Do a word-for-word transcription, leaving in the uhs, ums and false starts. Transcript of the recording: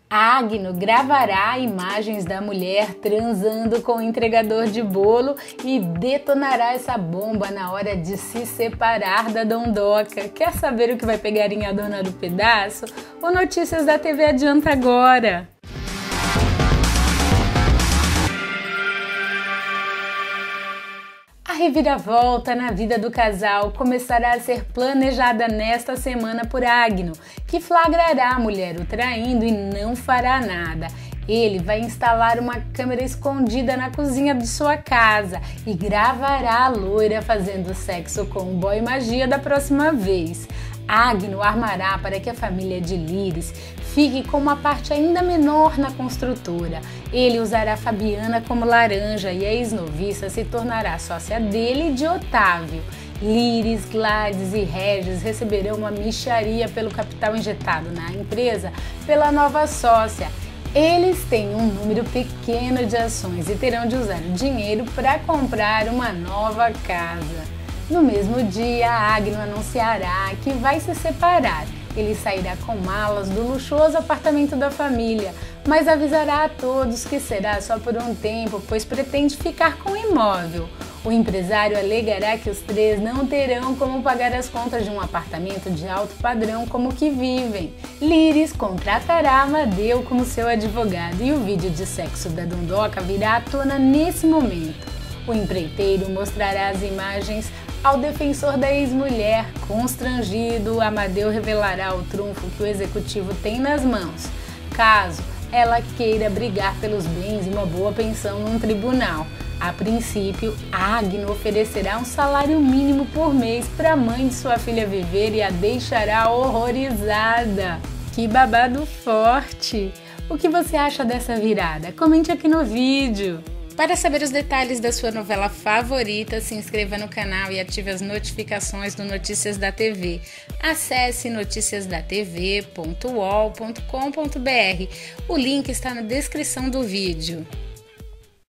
Agno gravará imagens da mulher transando com o entregador de bolo e detonará essa bomba na hora de se separar da dondoca. Quer saber o que vai pegar em A Dona do Pedaço? O Notícias da T V adianta agora! A reviravolta na vida do casal começará a ser planejada nesta semana por Agno, que flagrará a mulher o traindo e não fará nada. Ele vai instalar uma câmera escondida na cozinha de sua casa e gravará a loira fazendo sexo com o boy magia da próxima vez. Agno armará para que a família de Liris fique com uma parte ainda menor na construtora. Ele usará Fabiana como laranja e a ex-noviça se tornará sócia dele e de Otávio. Liris, Gladys e Regis receberão uma mixaria pelo capital injetado na empresa pela nova sócia. Eles têm um número pequeno de ações e terão de usar o dinheiro para comprar uma nova casa. No mesmo dia, Agno anunciará que vai se separar. Ele sairá com malas do luxuoso apartamento da família, mas avisará a todos que será só por um tempo, pois pretende ficar com o imóvel. O empresário alegará que os três não terão como pagar as contas de um apartamento de alto padrão como o que vivem. Liris contratará Amadeu como seu advogado e o vídeo de sexo da dondoca virá à tona nesse momento. O empreiteiro mostrará as imagens ao defensor da ex-mulher. Constrangido, Amadeu revelará o trunfo que o executivo tem nas mãos, caso ela queira brigar pelos bens e uma boa pensão num tribunal. A princípio, Agno oferecerá um salário mínimo por mês para a mãe de sua filha viver e a deixará horrorizada. Que babado forte! O que você acha dessa virada? Comente aqui no vídeo! Para saber os detalhes da sua novela favorita, se inscreva no canal e ative as notificações do Notícias da T V. Acesse noticias da t v ponto u o l ponto com ponto b r. O link está na descrição do vídeo.